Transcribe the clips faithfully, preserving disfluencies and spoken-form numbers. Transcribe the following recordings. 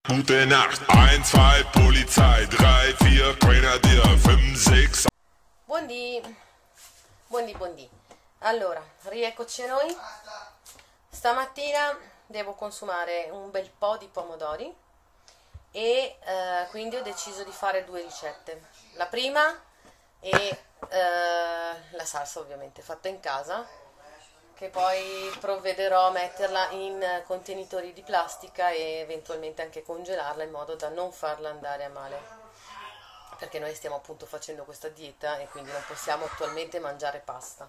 Gute Nacht, eins, zwei, Polizei, drei, vier, Grenadier, fünf, sechs. Buondì, buondì, buondì. Allora, rieccoci a noi. Stamattina devo consumare un bel po' di pomodori e eh, quindi ho deciso di fare due ricette. La prima è eh, la salsa, ovviamente fatta in casa, che poi provvederò a metterla in contenitori di plastica e eventualmente anche congelarla in modo da non farla andare a male, perché noi stiamo appunto facendo questa dieta e quindi non possiamo attualmente mangiare pasta.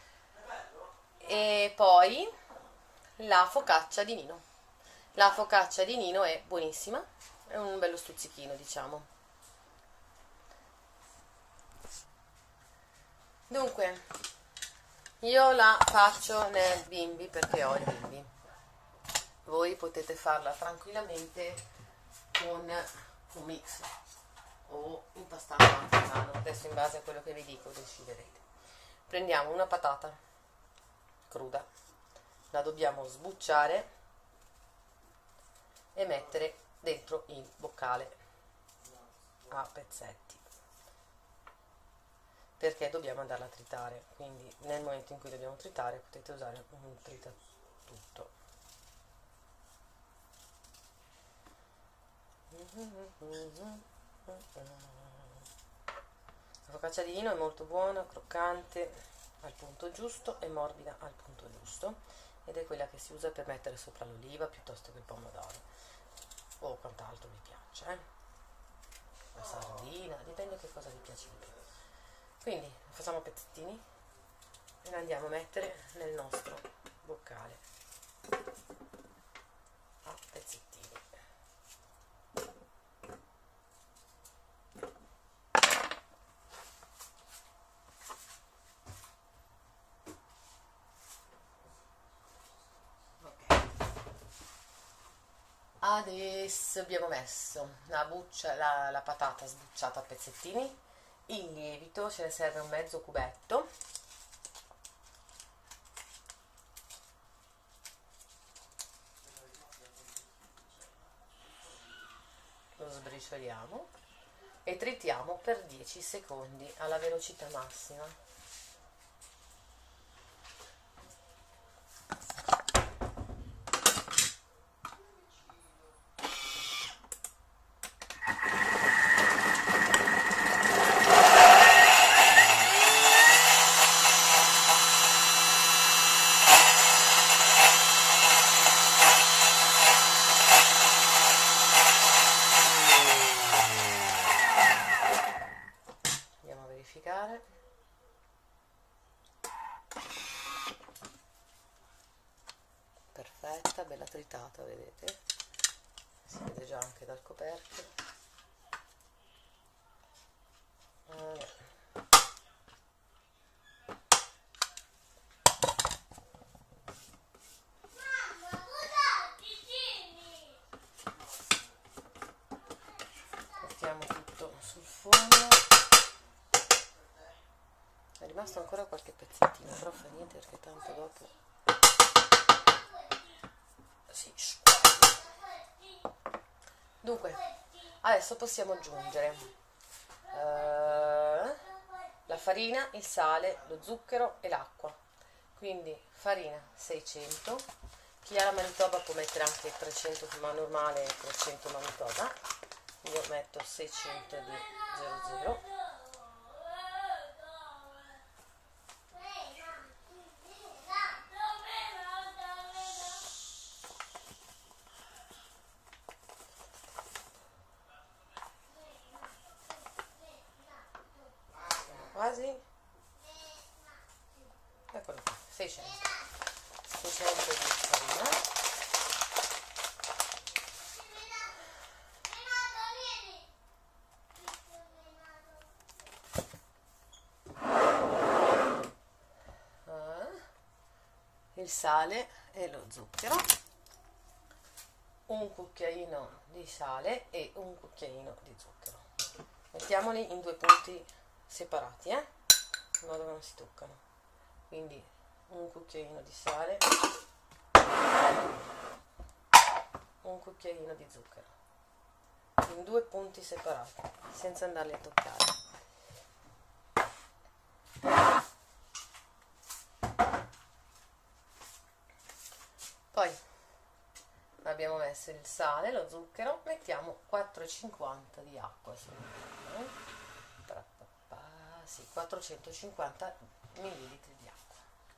E poi la focaccia di Nino. La focaccia di Nino è buonissima, è un bello stuzzichino, diciamo. Dunque, io la faccio nel bimbi perché ho il bimbi. Voi potete farla tranquillamente con un mix o impastata anche a mano, adesso in base a quello che vi dico deciderete. Prendiamo una patata cruda, la dobbiamo sbucciare e mettere dentro il boccale a pezzetti, perché dobbiamo andarla a tritare, quindi nel momento in cui dobbiamo tritare potete usare un tritatutto. La focaccia di Nino è molto buona, croccante al punto giusto e morbida al punto giusto, ed è quella che si usa per mettere sopra l'oliva piuttosto che il pomodoro o quant'altro vi piace, eh? La sardina, dipende che cosa vi piace di più. Quindi facciamo pezzettini e la andiamo a mettere nel nostro boccale a pezzettini. Adesso abbiamo messo la, buccia, la, la patata sbucciata a pezzettini, il lievito, ce ne serve un mezzo cubetto, lo sbricioliamo e tritiamo per dieci secondi alla velocità massima. Perfetta, bella tritata, vedete? Si vede già anche dal coperchio. Allora. Mettiamo tutto sul forno. È rimasto ancora qualche pezzettino, però fa niente perché tanto dopo si squaglia. Dunque, adesso possiamo aggiungere uh, la farina, il sale, lo zucchero e l'acqua. Quindi farina seicento, chi ha la Manitoba può mettere anche trecento ma normale e trecento Manitoba. Io metto seicento di zero zero. Quasi, eccolo qua, seicento seicento di farina, ah, il sale e lo zucchero, un cucchiaino di sale e un cucchiaino di zucchero. Mettiamoli in due punti separati, eh? In modo che non si toccano. Quindi un cucchiaino di sale, un cucchiaino di zucchero. in due punti separati senza andarli a toccare. Poi abbiamo messo il sale, lo zucchero, mettiamo quattro e cinquanta di acqua, sì, quattrocentocinquanta millilitri di acqua.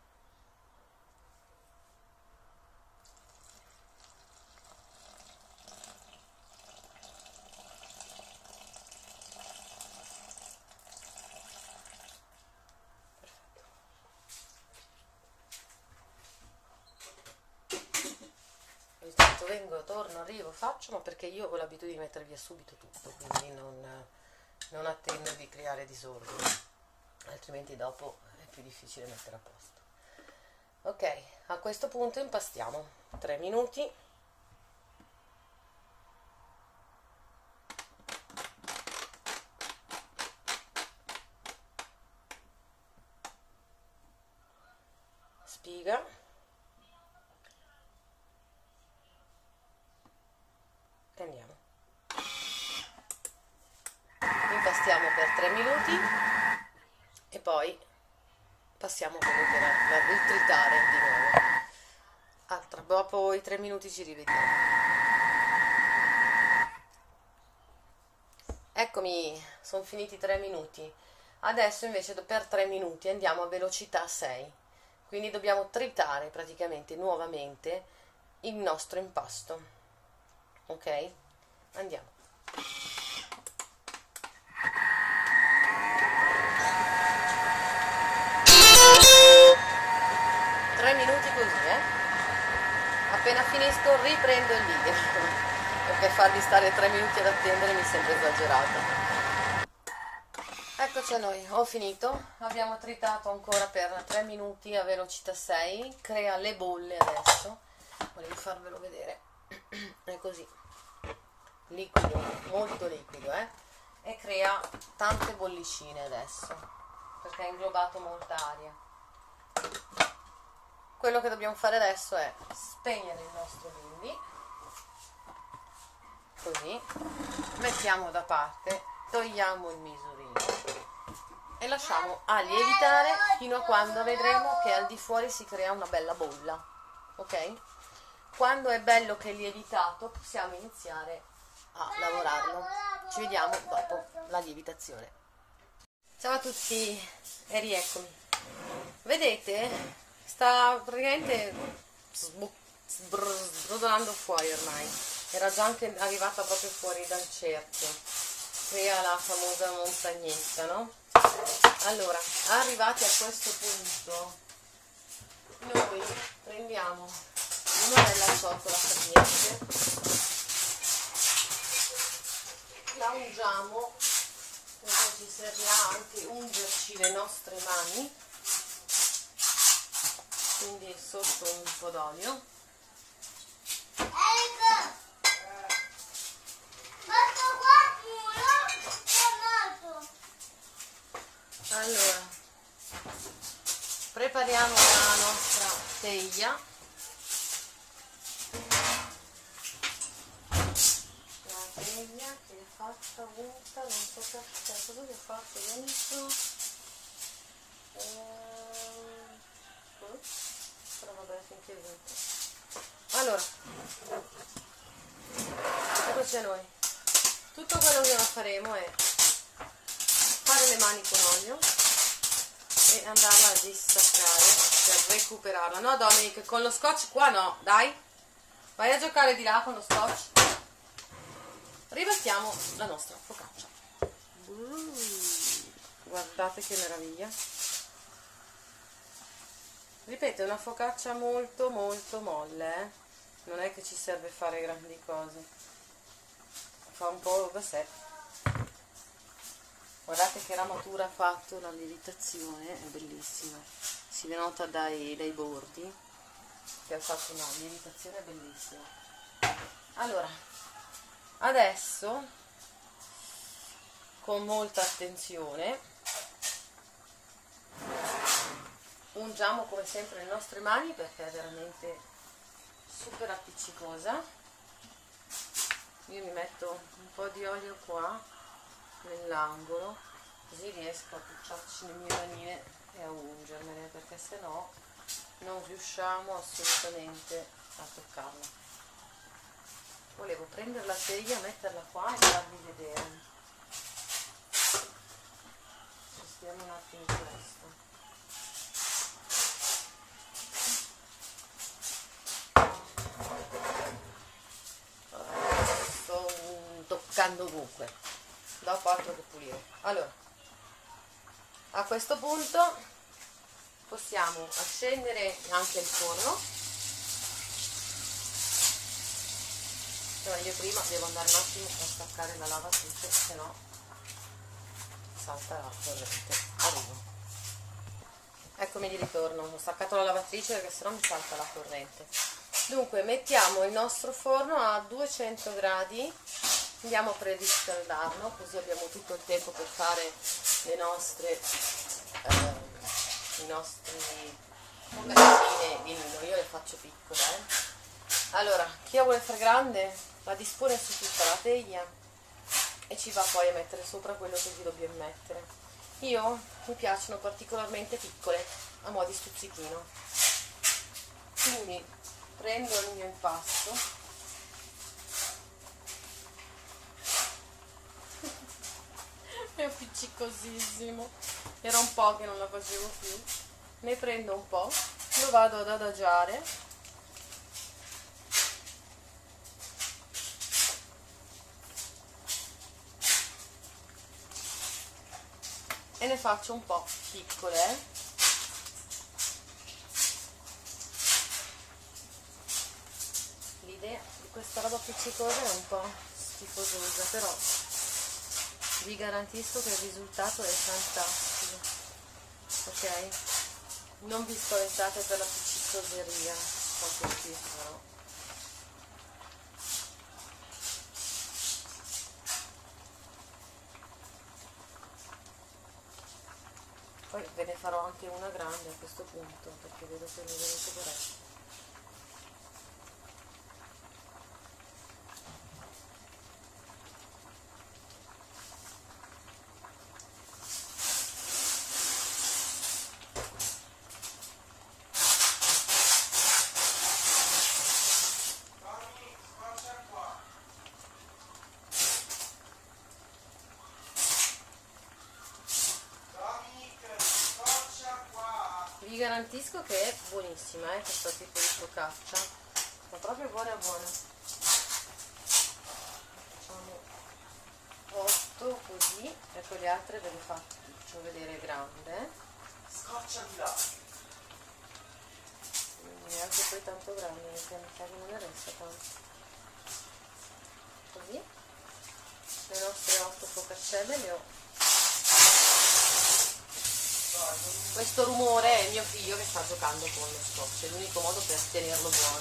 Vengo, torno, arrivo, faccio, ma perché io ho l'abitudine di mettere via subito tutto, quindi non, non attendo di creare disordine, altrimenti dopo è più difficile mettere a posto. Ok, a questo punto impastiamo tre minuti. Spiga. Andiamo, impastiamo per tre minuti e poi passiamo comunque il tritare di nuovo. Ah, tra, dopo i tre minuti ci rivediamo. Eccomi, sono finiti i tre minuti. Adesso invece per tre minuti andiamo a velocità sei, quindi dobbiamo tritare praticamente nuovamente il nostro impasto. Ok, andiamo. Tre minuti così, eh? Appena finisco riprendo il video, perché farvi stare tre minuti ad attendere mi sembra esagerato. Eccoci a noi, ho finito. Abbiamo tritato ancora per tre minuti a velocità sei. Crea le bolle adesso. Volevo farvelo vedere. È così, liquido, molto liquido, eh? E crea tante bollicine adesso perché ha inglobato molta aria. Quello che dobbiamo fare adesso è spegnere il nostro bimbi, così, mettiamo da parte, togliamo il misurino e lasciamo a lievitare fino a quando vedremo che al di fuori si crea una bella bolla, ok? Quando è bello che è lievitato possiamo iniziare a lavorarlo. Ci vediamo dopo la lievitazione. Ciao a tutti e rieccomi. Vedete? Sta praticamente sbrodolando fuori ormai. Era già anche arrivata proprio fuori dal cerchio. Crea la famosa montagnetta, no? Allora, arrivati a questo punto, noi prendiamo una bella ciotola capiente, la ungiamo, perché ci servirà anche ungerci le nostre mani, quindi sotto un po' d'olio. Allora, prepariamo la nostra teglia. Che è fatta unta, non so che cosa che ho fatto dentro, ehm, però vabbè, finché è unta. Allora, eccoci a noi. Tutto quello che faremo è fare le mani con olio e andarla a distaccare per recuperarla. No Dominic, con lo scotch qua no, dai, vai a giocare di là con lo scotch. Ribattiamo la nostra focaccia. Uh, guardate che meraviglia. Ripeto, è una focaccia molto molto molle, eh? Non è che ci serve fare grandi cose, fa un po' da sé. Guardate che ramatura ha fatto la lievitazione, è bellissima, si nota dai, dai bordi che ha fatto una lievitazione bellissima. Allora, adesso con molta attenzione ungiamo come sempre le nostre mani perché è veramente super appiccicosa. io mi metto un po' di olio qua nell'angolo, così riesco a pucciarci le mie manine e a ungermele, perché sennò non riusciamo assolutamente a toccarla. Volevo prendere la teglia, metterla qua e farvi vedere. Spostiamo un attimo questo. Sto toccando ovunque, dopo altro che pulire. Allora, a questo punto possiamo accendere anche il forno. Allora, io prima devo andare un attimo a staccare la lavatrice, se no salta la corrente. Arrivo. Eccomi di ritorno, ho staccato la lavatrice perché sennò mi salta la corrente. Dunque mettiamo il nostro forno a duecento gradi, andiamo a preriscaldarlo, così abbiamo tutto il tempo per fare le nostre eh, i nostri focaccine di Nino. Io le faccio piccole, eh. Allora, chi la vuole fare grande la dispone su tutta la teglia e ci va poi a mettere sopra quello che vi dobbiamo mettere. Io mi piacciono particolarmente piccole, a mo' di stuzzichino, quindi prendo il mio impasto è appiccicosissimo, era un po' che non la facevo più, ne prendo un po', lo vado ad adagiare e ne faccio un po' piccole, eh. L'idea di questa roba appiccicosa è un po' schifososa, però vi garantisco che il risultato è fantastico, ok? Non vi spaventate per la appiccicoseria, proprio qui però. Poi ve ne farò anche una grande a questo punto, perché vedo che mi è venuto parecchio. Vi garantisco che è buonissima, eh, questo tipo di focaccia, è proprio buona buona. Facciamo otto così e poi le altre ve le faccio vedere grande. Scoccia di là. Neanche poi tanto grande, perché mi sa che non ne resta tanto. Così le nostre otto focaccelle le ho. Questo rumore è mio figlio che sta giocando con lo scotch, è l'unico modo per tenerlo buono.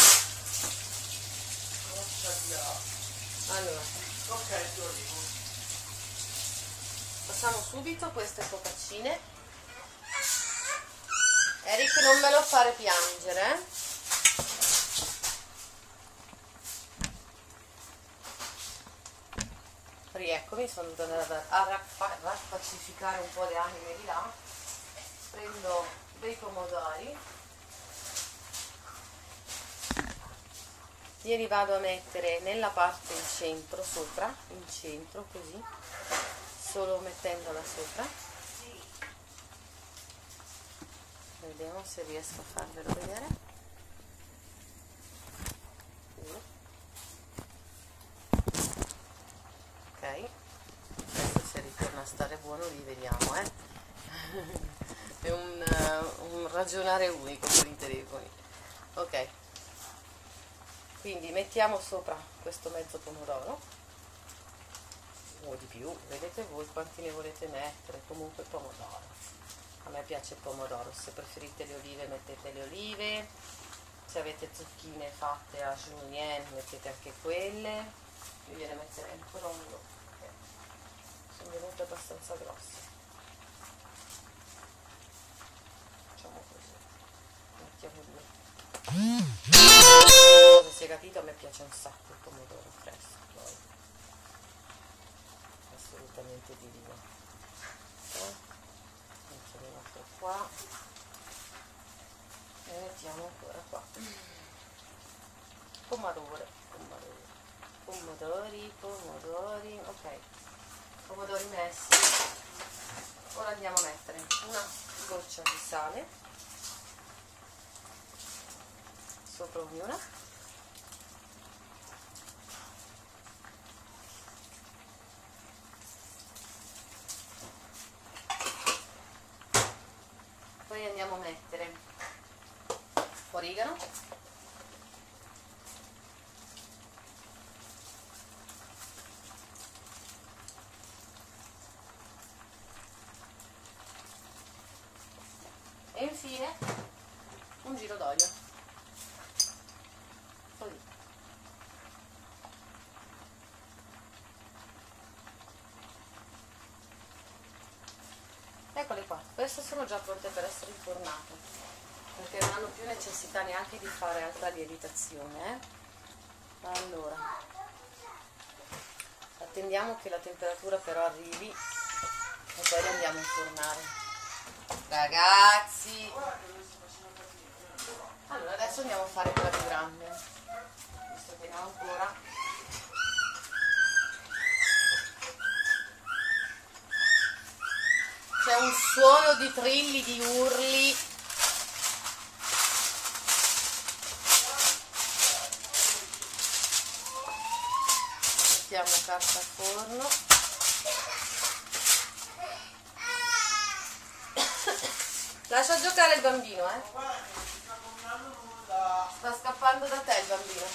Allora, ok, ti arrivo. facciamo subito queste focaccine. Eric, non me lo fare piangere, eh? Rieccomi, sono andata a raffacificare un po' le anime di là. Prendo dei pomodori, glieli vado a mettere nella parte in centro, sopra, in centro, così, solo mettendola sopra. Vediamo se riesco a farvelo vedere. Ok, adesso se ritorna a stare buono li vediamo, eh. È un, uh, un ragionare unico con i telefoni. Ok, quindi mettiamo sopra questo mezzo pomodoro o di più, vedete voi quanti ne volete mettere, comunque pomodoro, a me piace il pomodoro, se preferite le olive mettete le olive, se avete zucchine fatte a julienne mettete anche quelle, io gliene metterei ancora uno perché sono venute abbastanza grosse. Facciamo così, mettiamo due. Se avete capito, a me piace un sacco il pomodoro fresco, poi assolutamente divino. Eh? Mettiamo un altro qua e mettiamo ancora qua. Pomodoro, pomodori, pomodori, pomodori, ok, pomodori messi. Ora andiamo a mettere una goccia di sale sopra ognuna, poi andiamo a mettere origano, e infine un giro d'olio, così. Eccole qua, queste sono già pronte per essere infornate, perché non hanno più necessità neanche di fare altra lievitazione. Eh? Allora, attendiamo che la temperatura però arrivi e poi le andiamo a infornare. Ragazzi, allora adesso andiamo a fare quella più grande, visto che ne ho ancora. C'è un suono di trilli, di urli. Mettiamo carta forno. Lascia giocare il bambino, eh? Sta scappando da te il bambino.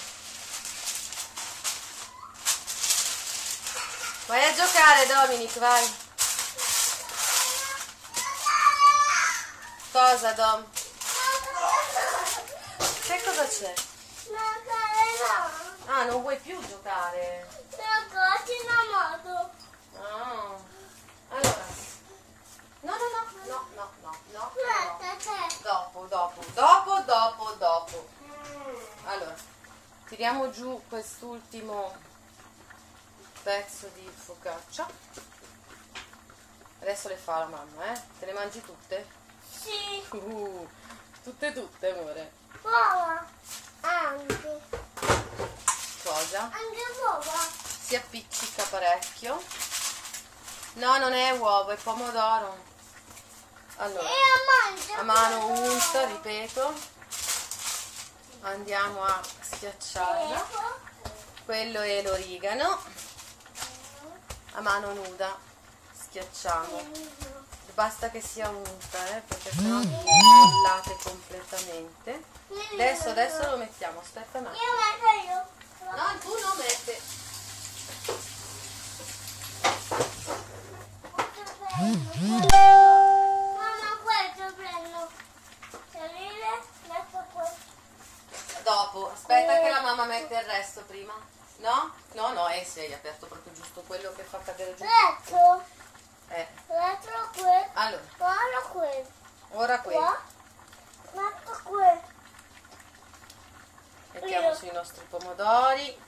Vai a giocare, Dominic, vai. Cosa, Dom? Che cosa c'è? Ah, non vuoi più giocare? Ah. Allora. No, no, no, no, no, no, no, no. Dopo, dopo, dopo, dopo, dopo. Allora, tiriamo giù quest'ultimo pezzo di focaccia. Adesso le fa la mamma, eh? Te le mangi tutte? Sì. Uh, tutte, tutte, amore. Uova. Anche. Cosa? Anche uova. Si appiccica parecchio. No, non è uovo, è pomodoro. Allora, E a mangia. a mano unta, ripeto, andiamo a schiacciarla. Quello è l'origano. A mano nuda schiacciamo. Basta che sia unta, eh, perché sennò vi frullate completamente. Adesso, adesso lo mettiamo, aspetta un attimo. Io metto io. No, tu non metti. Mamma, questo prendo. Salire, metto questo. Dopo, aspetta che la mamma mette il resto prima. No? No, no, eh, sì, hai aperto proprio giusto quello che fa cadere giù. Metto. Eh, Metto questo. allora, Guarda questo. ora qui Qua. Metto questo. mettiamo Io. sui nostri pomodori.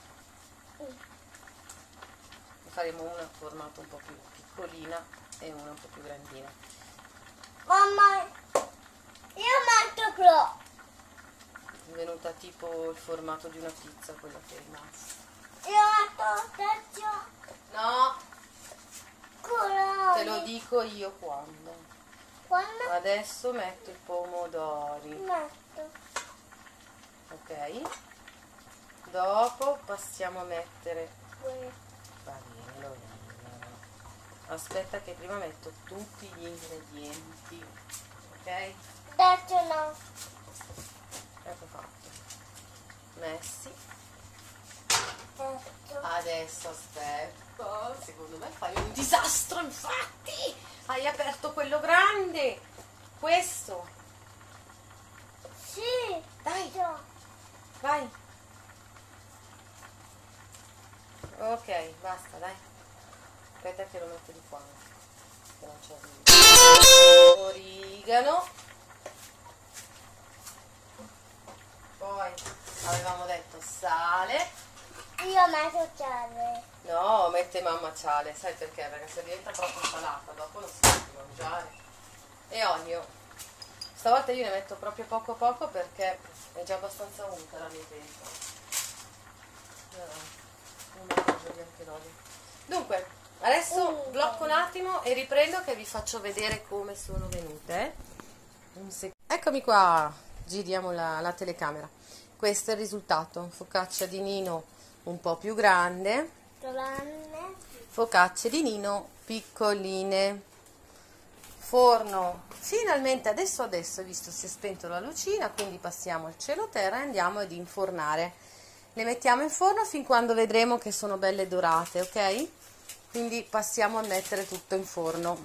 Ne faremo una a formato un po' più piccolina e una un po' più grandina. Mamma, io metto qua. È venuta tipo il formato di una pizza quella che è rimasta. Io metto terzo. No, Colore. te lo dico io quando. Quando Adesso metto i pomodori, metto. ok? Dopo passiamo a mettere Questo. va bene, lo vedo. Aspetta che prima metto tutti gli ingredienti, ok? Terzo no. Ecco fatto, messi. Terzo. Adesso aspetta, secondo me fai un disastro, infatti hai aperto quello grande, questo, Sì. dai, Terzo. vai. Ok, basta, dai. Aspetta che lo metto di qua, che non c'è origano. Poi avevamo detto sale. Io metto sale. No, mette mamma sale, sai perché? Perché se diventa troppo salata dopo non si può più mangiare. E olio. Stavolta io ne metto proprio poco poco perché è già abbastanza unta la mia pentola. Non mangio neanche l'olio. Dunque, adesso blocco un attimo e riprendo che vi faccio vedere come sono venute. eh. Un sec- Eccomi qua, giriamo la, la telecamera. Questo è il risultato, focaccia di Nino un po' più grande, Grande. focacce di Nino piccoline. Forno, finalmente adesso adesso, visto si è spento la lucina, quindi passiamo al cielo terra e andiamo ad infornare. Le mettiamo in forno fin quando vedremo che sono belle dorate, ok? Quindi passiamo a mettere tutto in forno.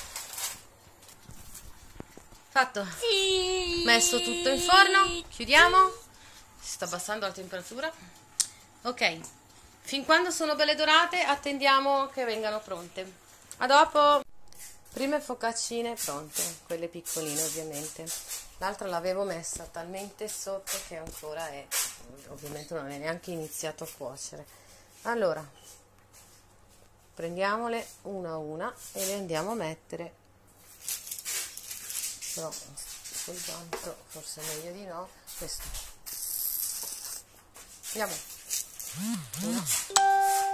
Fatto? Sì. Messo tutto in forno, chiudiamo. Si sta abbassando la temperatura. Ok, fin quando sono belle dorate attendiamo che vengano pronte. A dopo. Prime focaccine pronte, quelle piccoline ovviamente. L'altra l'avevo messa talmente sotto che ancora è, ovviamente non è neanche iniziato a cuocere. Allora, prendiamole una a una e le andiamo a mettere. Però sul gancio forse è meglio di no. Questo. Andiamo. Una.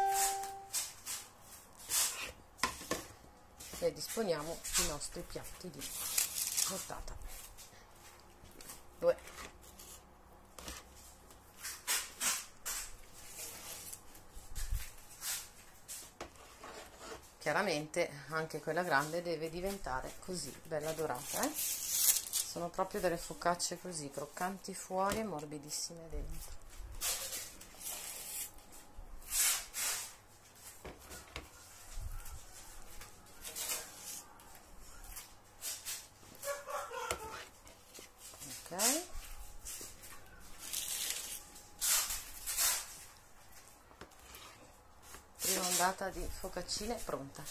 E disponiamo i nostri piatti di portata. Due. Chiaramente anche quella grande deve diventare così bella dorata, eh? Sono proprio delle focacce così croccanti fuori e morbidissime dentro. Ok, prima ondata di focaccine pronta.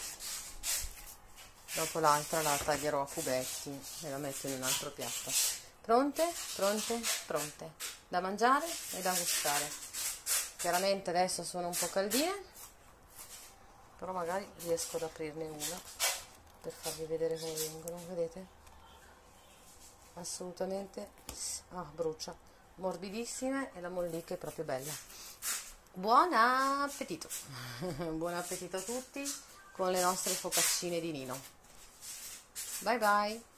Dopo l'altra la taglierò a cubetti e la metto in un altro piatto. Pronte, pronte, pronte da mangiare e da gustare. Chiaramente adesso sono un po' caldine, però magari riesco ad aprirne una per farvi vedere come vengono, vedete? Assolutamente, ah, brucia, morbidissime e la mollica è proprio bella. Buon appetito. Buon appetito a tutti con le nostre focaccine di Nino. Bye bye.